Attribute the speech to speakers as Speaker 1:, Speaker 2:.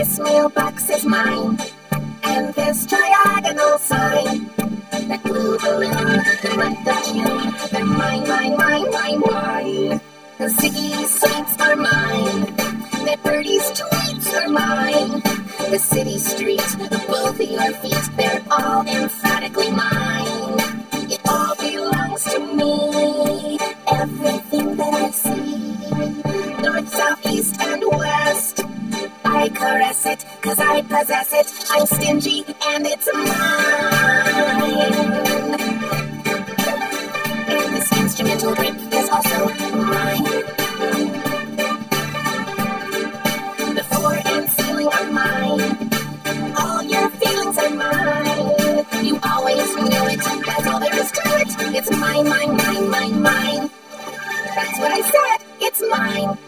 Speaker 1: This mailbox is mine, and this diagonal sign, that blue balloon, the month of June, they're mine, mine, mine, mine, mine. The Ziggy seats are mine, that birdie's tweets are mine. The city streets, both of your feet, they're all emphatically mine. It all belongs to me, everything that I see. North, south, east, and west, I caress it, 'cause I possess it. I'm stingy, and it's mine. And this instrumental grip is also mine. The floor and ceiling are mine. All your feelings are mine. You always knew it, that's all there is to it. It's mine, mine, mine, mine, mine. That's what I said, it's mine.